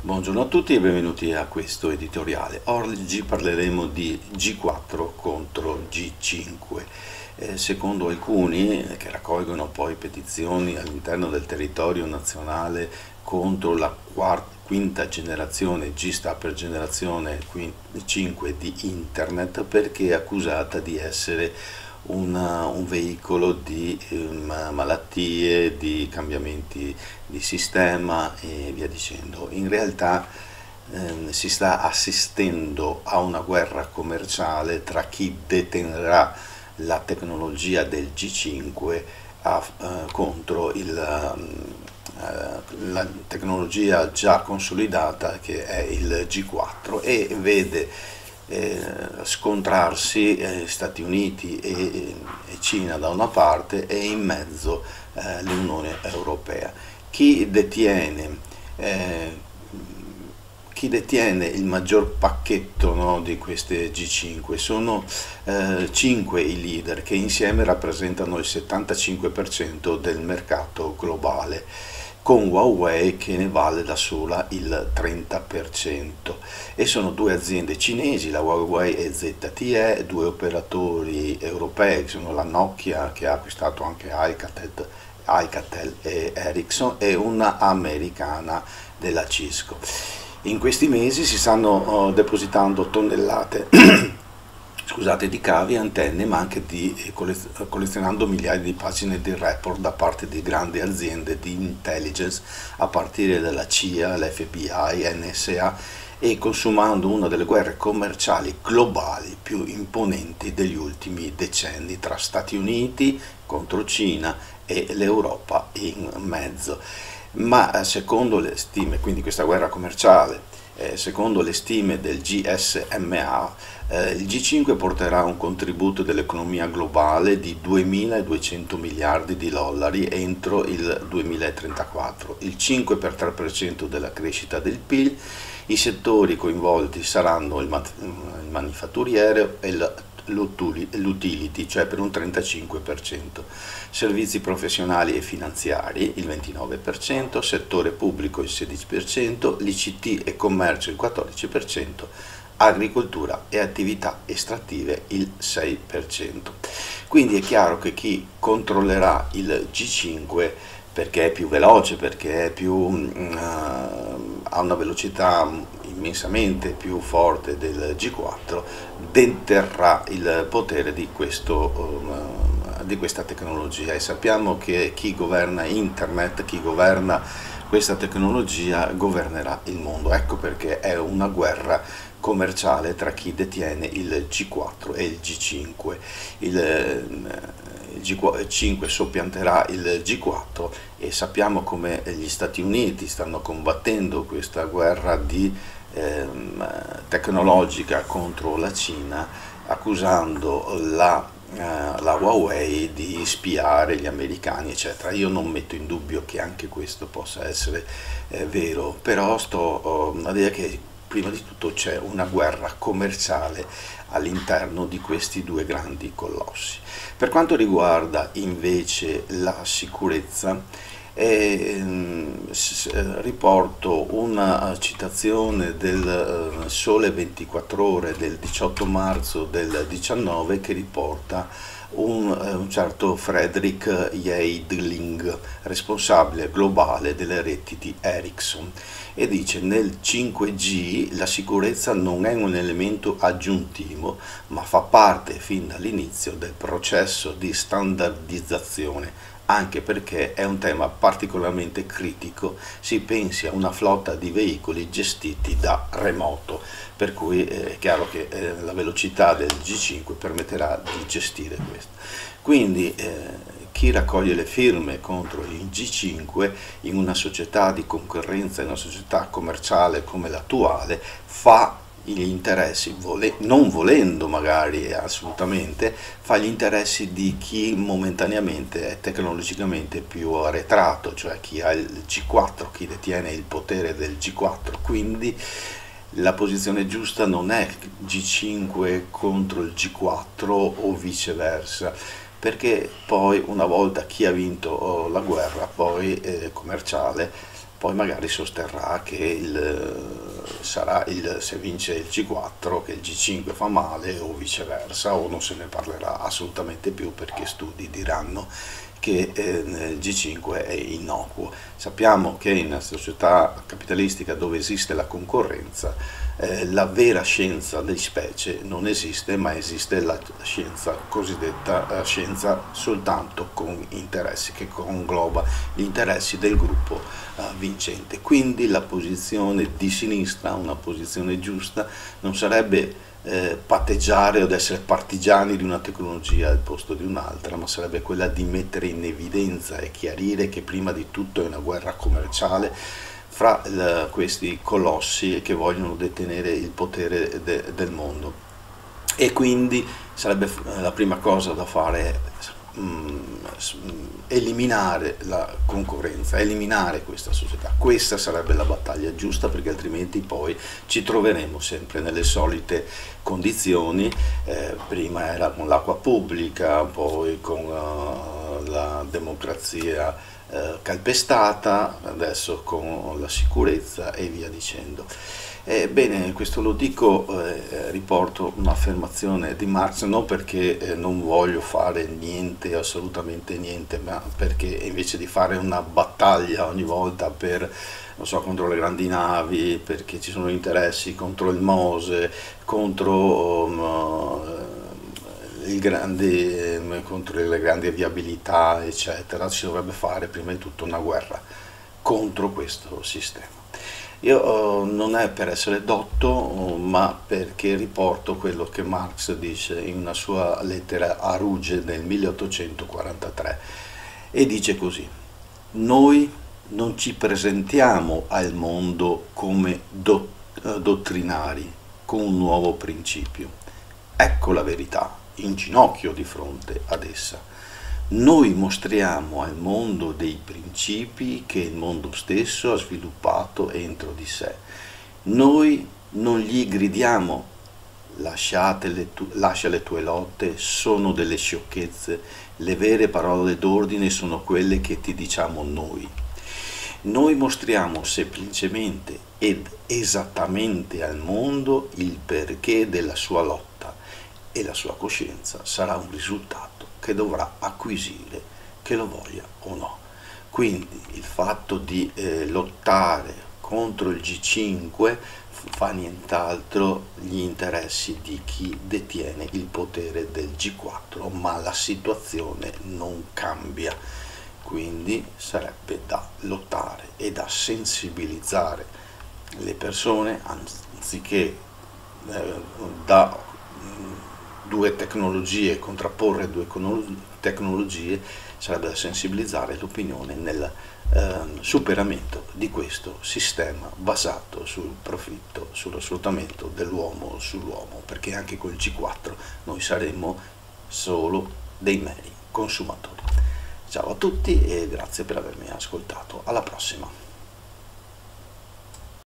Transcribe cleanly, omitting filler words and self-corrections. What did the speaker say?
Buongiorno a tutti e benvenuti a questo editoriale. Oggi parleremo di G4 contro G5. Secondo alcuni, che raccolgono poi petizioni all'interno del territorio nazionale contro la quinta generazione, G sta per generazione 5 di Internet, perché è accusata di essere un veicolo di malattie, di cambiamenti di sistema e via dicendo. In realtà si sta assistendo a una guerra commerciale tra chi detenerà la tecnologia del G5 contro la tecnologia già consolidata che è il G4, e vede scontrarsi Stati Uniti e Cina da una parte e in mezzo l'Unione Europea. Chi detiene il maggior pacchetto, no, di queste G5? Sono 5 i leader che insieme rappresentano il 75% del mercato globale, con Huawei che ne vale da sola il 30%, e sono due aziende cinesi, la Huawei e ZTE, due operatori europei che sono la Nokia, che ha acquistato anche Alcatel e Ericsson, e una americana della Cisco. In questi mesi si stanno depositando tonnellate scusate, di cavi e antenne, ma anche collezionando migliaia di pagine di report da parte di grandi aziende di intelligence, a partire dalla CIA, l'FBI, NSA, e consumando una delle guerre commerciali globali più imponenti degli ultimi decenni, tra Stati Uniti contro Cina e l'Europa in mezzo. Ma secondo le stime, quindi questa guerra commerciale, secondo le stime del GSMA, il G5 porterà un contributo dell'economia globale di 2.200 miliardi di dollari entro il 2034, il 5,3% della crescita del PIL. I settori coinvolti saranno il manifatturiero e l'utility, cioè per un 35%, servizi professionali e finanziari il 29%, settore pubblico il 16%, l'ICT e commercio il 14%, agricoltura e attività estrattive il 6%. Quindi è chiaro che chi controllerà il G5, perché è più veloce, perché è ha una velocità immensamente più forte del G4, deterrà il potere di questa tecnologia, e sappiamo che chi governa internet, chi governa questa tecnologia, governerà il mondo. Ecco perché è una guerra commerciale tra chi detiene il G4 e il G5. Il G5 soppianterà il G4, e sappiamo come gli Stati Uniti stanno combattendo questa guerra tecnologica contro la Cina, accusando la Huawei di spiare gli americani, eccetera. Io non metto in dubbio che anche questo possa essere vero, però sto a dire che prima di tutto c'è una guerra commerciale all'interno di questi due grandi colossi. Per quanto riguarda invece la sicurezza, riporto una citazione del Sole 24 Ore del 18 marzo del 19, che riporta un certo Frederick Yeidling, responsabile globale delle reti di Ericsson, e dice: nel 5G la sicurezza non è un elemento aggiuntivo, ma fa parte fin dall'inizio del processo di standardizzazione, anche perché è un tema particolarmente critico. Si pensi a una flotta di veicoli gestiti da remoto, per cui è chiaro che la velocità del G5 permetterà di gestire questo. Quindi chi raccoglie le firme contro il G5 in una società di concorrenza, in una società commerciale come l'attuale, fa gli interessi, non volendo magari assolutamente, fa gli interessi di chi momentaneamente è tecnologicamente più arretrato, cioè chi ha il G4, chi detiene il potere del G4. Quindi la posizione giusta non è G5 contro il G4 o viceversa, perché poi una volta chi ha vinto la guerra poi commerciale poi magari sosterrà che se vince il G4 che il G5 fa male o viceversa, o non se ne parlerà assolutamente più perché studi diranno che il G5 è innocuo. Sappiamo che in una società capitalistica dove esiste la concorrenza, la vera scienza di specie non esiste, ma esiste la scienza cosiddetta scienza soltanto con interessi, che congloba gli interessi del gruppo vincente. Quindi la posizione di sinistra, una posizione giusta, non sarebbe patteggiare o essere partigiani di una tecnologia al posto di un'altra, ma sarebbe quella di mettere in evidenza e chiarire che prima di tutto è una guerra commerciale fra questi colossi che vogliono detenere il potere del mondo, e quindi sarebbe la prima cosa da fare eliminare la concorrenza, eliminare questa società. Questa sarebbe la battaglia giusta, perché altrimenti poi ci troveremo sempre nelle solite condizioni. Prima era con l'acqua pubblica, poi con la democrazia calpestata, adesso con la sicurezza e via dicendo. Bene, questo lo dico, riporto un'affermazione di Marx, non perché non voglio fare niente, assolutamente niente, ma perché invece di fare una battaglia ogni volta per, non so, contro le grandi navi, perché ci sono interessi contro il Mose, contro contro le grandi viabilità, eccetera, si dovrebbe fare prima di tutto una guerra contro questo sistema. Io non è per essere dotto, ma perché riporto quello che Marx dice in una sua lettera a Ruge nel 1843, e dice così: noi non ci presentiamo al mondo come dottrinari con un nuovo principio. Ecco la verità, in ginocchio di fronte ad essa. Noi mostriamo al mondo dei principi che il mondo stesso ha sviluppato entro di sé. Noi non gli gridiamo: lascia le tue lotte, sono delle sciocchezze, le vere parole d'ordine sono quelle che ti diciamo noi. Noi mostriamo semplicemente ed esattamente al mondo il perché della sua lotta, e la sua coscienza sarà un risultato che dovrà acquisire, che lo voglia o no. Quindi il fatto di lottare contro il G5 fa nient'altro gli interessi di chi detiene il potere del G4, ma la situazione non cambia. Quindi sarebbe da lottare e da sensibilizzare le persone, anziché da due tecnologie, contrapporre due tecnologie, sarebbe da sensibilizzare l'opinione nel superamento di questo sistema basato sul profitto, sullo sfruttamento dell'uomo sull'uomo, perché anche col G4 noi saremo solo dei meri consumatori. Ciao a tutti e grazie per avermi ascoltato, alla prossima.